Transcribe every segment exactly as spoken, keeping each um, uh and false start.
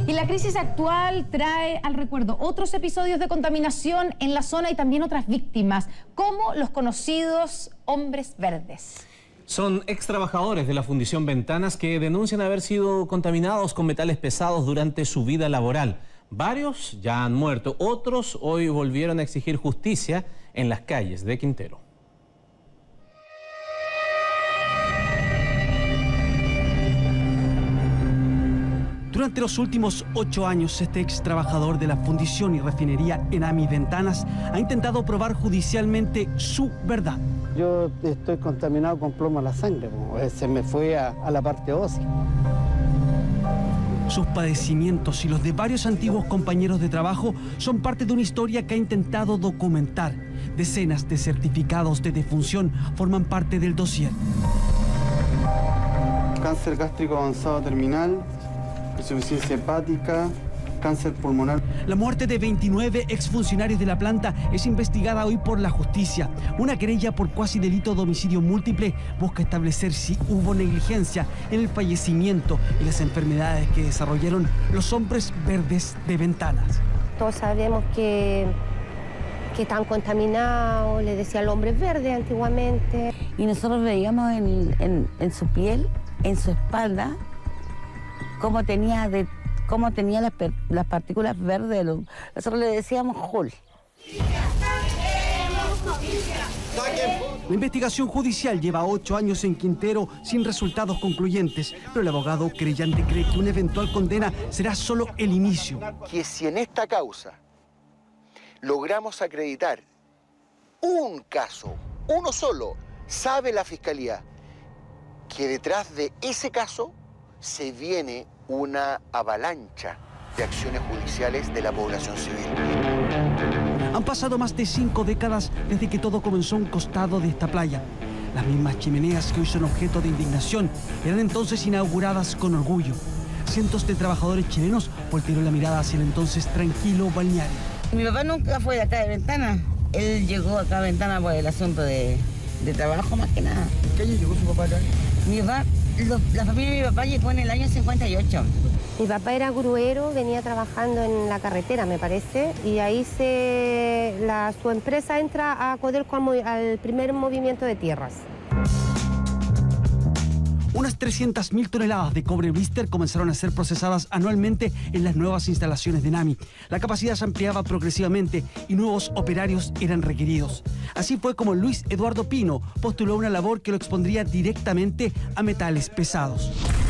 Y la crisis actual trae al recuerdo otros episodios de contaminación en la zona y también otras víctimas, como los conocidos hombres verdes. Son ex trabajadores de la Fundición Ventanas que denuncian haber sido contaminados con metales pesados durante su vida laboral. Varios ya han muerto, otros hoy volvieron a exigir justicia en las calles de Quintero. Durante los últimos ocho años, este ex trabajador de la fundición y refinería Enami Ventanas ha intentado probar judicialmente su verdad. Yo estoy contaminado con plomo a la sangre, se me fue a, a la parte ósea. Sus padecimientos y los de varios antiguos compañeros de trabajo son parte de una historia que ha intentado documentar. Decenas de certificados de defunción forman parte del dossier. Cáncer gástrico avanzado terminal, insuficiencia hepática, cáncer pulmonar. La muerte de veintinueve exfuncionarios de la planta es investigada hoy por la justicia. Una querella por cuasi delito de homicidio múltiple busca establecer si hubo negligencia en el fallecimiento y las enfermedades que desarrollaron los hombres verdes de Ventanas. Todos sabemos que, que están contaminados, le decían hombres verdes antiguamente. Y nosotros veíamos en, en, en su piel, en su espalda, cómo tenía, de, cómo tenía las, las partículas verdes. Nosotros le decíamos Hul. La investigación judicial lleva ocho años en Quintero sin resultados concluyentes, pero el abogado creyente cree que una eventual condena será solo el inicio. Que si en esta causa logramos acreditar un caso, uno solo, sabe la Fiscalía que detrás de ese caso se viene una avalancha de acciones judiciales de la población civil. Han pasado más de cinco décadas desde que todo comenzó a un costado de esta playa. Las mismas chimeneas que hoy son objeto de indignación eran entonces inauguradas con orgullo. Cientos de trabajadores chilenos voltearon la mirada hacia el entonces tranquilo balneario. Mi papá nunca fue de acá de Ventana. Él llegó acá a Ventana por el asunto de, de trabajo más que nada. ¿Qué año llegó su papá acá? Mi papá, lo, la familia de mi papá llegó en el año cincuenta y ocho. Mi papá era gruero, venía trabajando en la carretera, me parece, y ahí se, la, su empresa entra a Codelco al, al primer movimiento de tierras. Unas trescientas mil toneladas de cobre blister comenzaron a ser procesadas anualmente en las nuevas instalaciones de Enami. La capacidad se ampliaba progresivamente y nuevos operarios eran requeridos. Así fue como Luis Eduardo Pino postuló una labor que lo expondría directamente a metales pesados.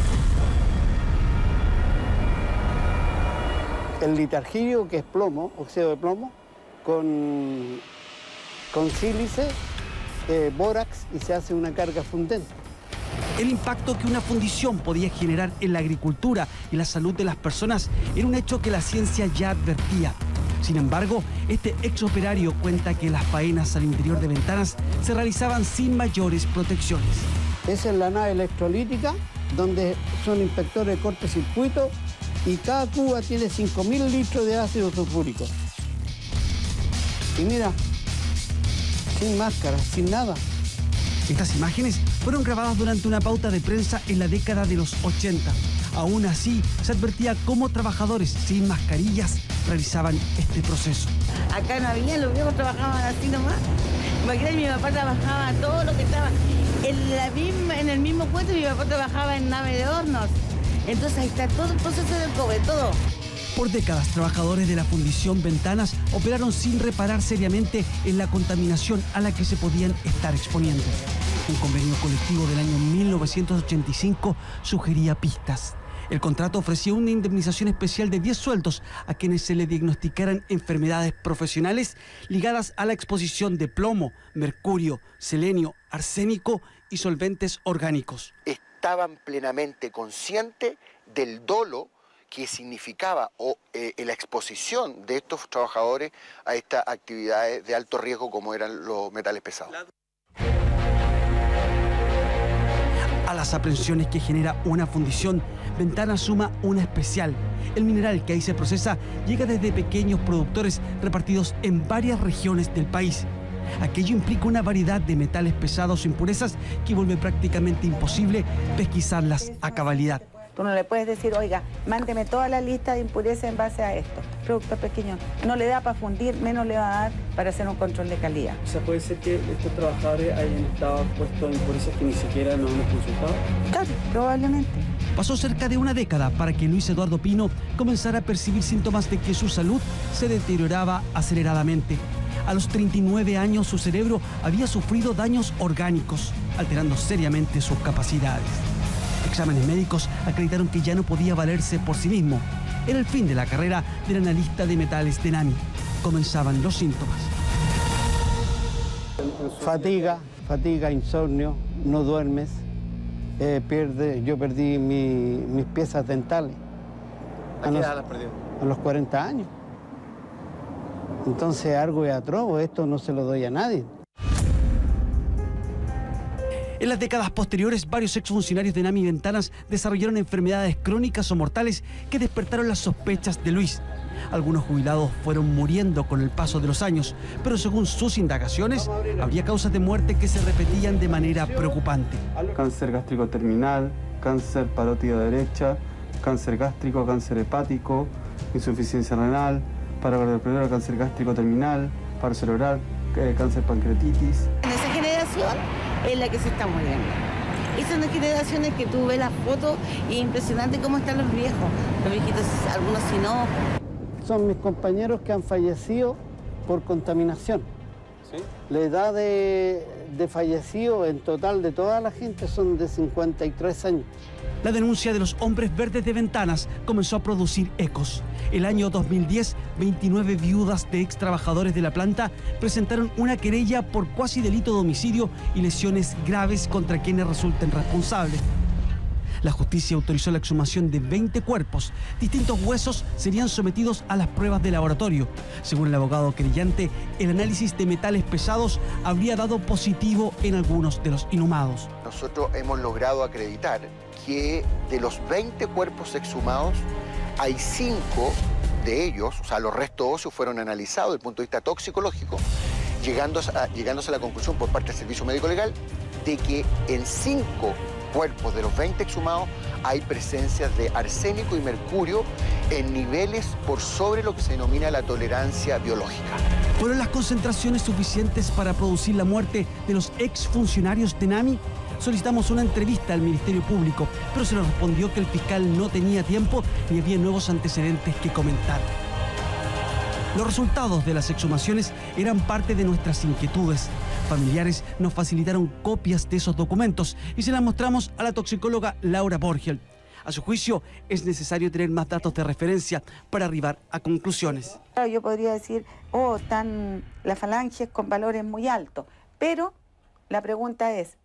El litargio, que es plomo, óxido de plomo, con, con sílice, eh, bórax, y se hace una carga fundente. El impacto que una fundición podía generar en la agricultura y la salud de las personas era un hecho que la ciencia ya advertía. Sin embargo, este ex operario cuenta que las faenas al interior de Ventanas se realizaban sin mayores protecciones. Esa es la nave electrolítica, donde son inspectores de cortocircuito, y cada cuba tiene cinco mil litros de ácido sulfúrico. Y mira, sin máscara, sin nada. Estas imágenes fueron grabadas durante una pauta de prensa en la década de los ochenta. Aún así, se advertía cómo trabajadores sin mascarillas realizaban este proceso. Acá no había, los viejos trabajaban así nomás. Imagínate, mi papá trabajaba todo lo que estaba en, la misma, en el mismo puesto, mi papá trabajaba en nave de hornos. Entonces ahí está todo el proceso del cobre, todo. Por décadas, trabajadores de la Fundición Ventanas operaron sin reparar seriamente en la contaminación a la que se podían estar exponiendo. Un convenio colectivo del año mil novecientos ochenta y cinco sugería pistas. El contrato ofrecía una indemnización especial de diez sueldos a quienes se le diagnosticaran enfermedades profesionales ligadas a la exposición de plomo, mercurio, selenio, arsénico y solventes orgánicos. Estaban plenamente conscientes del dolo que significaba o, eh, la exposición de estos trabajadores a estas actividades de alto riesgo como eran los metales pesados. A las aprehensiones que genera una fundición, Ventanas suma una especial. El mineral que ahí se procesa llega desde pequeños productores repartidos en varias regiones del país. Aquello implica una variedad de metales pesados o impurezas que vuelve prácticamente imposible pesquisarlas a cabalidad. Tú no le puedes decir, oiga, mándeme toda la lista de impurezas en base a esto. Productos pequeños. No le da para fundir, menos le va a dar para hacer un control de calidad. O sea, ¿puede ser que estos trabajadores hayan estado expuestos a impurezas que ni siquiera nos hemos consultado? Claro, probablemente. Pasó cerca de una década para que Luis Eduardo Pino comenzara a percibir síntomas de que su salud se deterioraba aceleradamente. A los treinta y nueve años su cerebro había sufrido daños orgánicos, alterando seriamente sus capacidades. Exámenes médicos acreditaron que ya no podía valerse por sí mismo. Era el fin de la carrera del analista de metales de NAMI. Comenzaban los síntomas. Fatiga, fatiga, insomnio, no duermes, eh, pierde, yo perdí mi, mis piezas dentales. ¿A qué edad las perdió? A los cuarenta años. Entonces algo es atroz, esto no se lo doy a nadie. En las décadas posteriores, varios exfuncionarios de NAMI Ventanas desarrollaron enfermedades crónicas o mortales que despertaron las sospechas de Luis. Algunos jubilados fueron muriendo con el paso de los años, pero según sus indagaciones, habría causas de muerte que se repetían de manera preocupante. Cáncer gástrico terminal, cáncer parótida derecha, cáncer gástrico, cáncer hepático, insuficiencia renal, paro cardiovascular, cáncer gástrico terminal, paro cerebral, eh, cáncer pancreatitis. En esa generación es la que se está muriendo. Esas son las generaciones que tú ves las fotos y es impresionante cómo están los viejos. Los viejitos, algunos sin ojos. Son mis compañeros que han fallecido por contaminación. ¿Sí? La edad de, de fallecido en total de toda la gente son de cincuenta y tres años. La denuncia de los hombres verdes de Ventanas comenzó a producir ecos. El año dos mil diez, veintinueve viudas de ex trabajadores de la planta presentaron una querella por cuasi delito de homicidio y lesiones graves contra quienes resulten responsables. La justicia autorizó la exhumación de veinte cuerpos. Distintos huesos serían sometidos a las pruebas de laboratorio. Según el abogado querellante, el análisis de metales pesados habría dado positivo en algunos de los inhumados. Nosotros hemos logrado acreditar que de los veinte cuerpos exhumados, hay cinco de ellos, o sea, los restos óseos fueron analizados desde el punto de vista toxicológico, llegándose a, llegándose a la conclusión por parte del Servicio Médico Legal de que en cinco cuerpos de los veinte exhumados hay presencias de arsénico y mercurio en niveles por sobre lo que se denomina la tolerancia biológica. ¿Fueron las concentraciones suficientes para producir la muerte de los exfuncionarios de NAMI? Solicitamos una entrevista al Ministerio Público, pero se nos respondió que el fiscal no tenía tiempo ni había nuevos antecedentes que comentar. Los resultados de las exhumaciones eran parte de nuestras inquietudes. Familiares nos facilitaron copias de esos documentos y se las mostramos a la toxicóloga Laura Borgel. A su juicio, es necesario tener más datos de referencia para arribar a conclusiones. Yo podría decir, oh, están las falanges con valores muy altos, pero la pregunta es,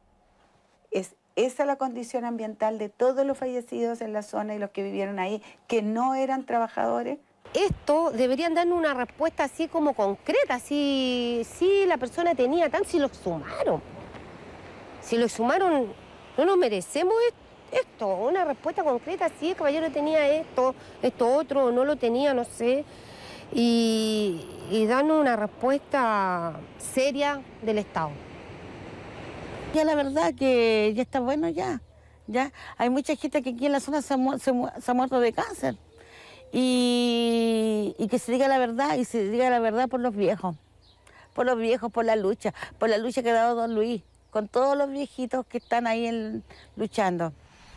¿es esa la condición ambiental de todos los fallecidos en la zona y los que vivieron ahí, que no eran trabajadores? Esto deberían darnos una respuesta así como concreta, si, si la persona tenía tan, si lo exhumaron. Si lo exhumaron, no nos merecemos esto, una respuesta concreta, si el caballero tenía esto, esto otro, no lo tenía, no sé. Y, y darnos una respuesta seria del Estado. Ya la verdad que ya está bueno ya, ya. Hay mucha gente que aquí en la zona se ha, mu se mu se ha muerto de cáncer. Y, y que se diga la verdad, y se diga la verdad por los viejos, por los viejos, por la lucha, por la lucha que ha dado don Luis, con todos los viejitos que están ahí en, luchando.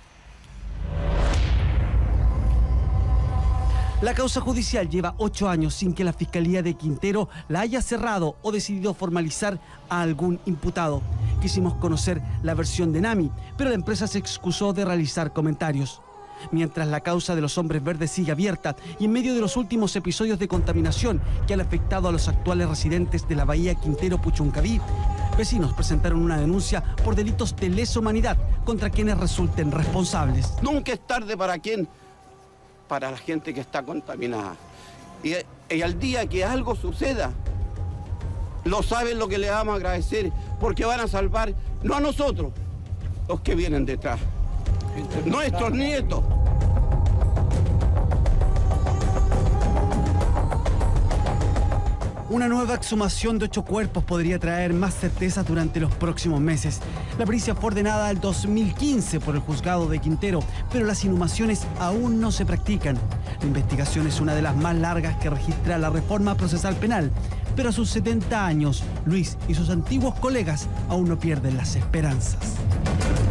La causa judicial lleva ocho años sin que la Fiscalía de Quintero la haya cerrado o decidido formalizar a algún imputado. Quisimos conocer la versión de NAMI, pero la empresa se excusó de realizar comentarios. Mientras la causa de los hombres verdes sigue abierta y en medio de los últimos episodios de contaminación que han afectado a los actuales residentes de la bahía Quintero Puchuncaví, vecinos presentaron una denuncia por delitos de lesa humanidad contra quienes resulten responsables. Nunca es tarde para quién, para la gente que está contaminada. Y, y al día que algo suceda, lo saben lo que le vamos a agradecer, porque van a salvar, no a nosotros, los que vienen detrás. Nuestros nietos. Una nueva exhumación de ocho cuerpos podría traer más certezas durante los próximos meses. La pericia fue ordenada el dos mil quince por el juzgado de Quintero, pero las inhumaciones aún no se practican. La investigación es una de las más largas que registra la reforma procesal penal, pero a sus setenta años, Luis y sus antiguos colegas aún no pierden las esperanzas.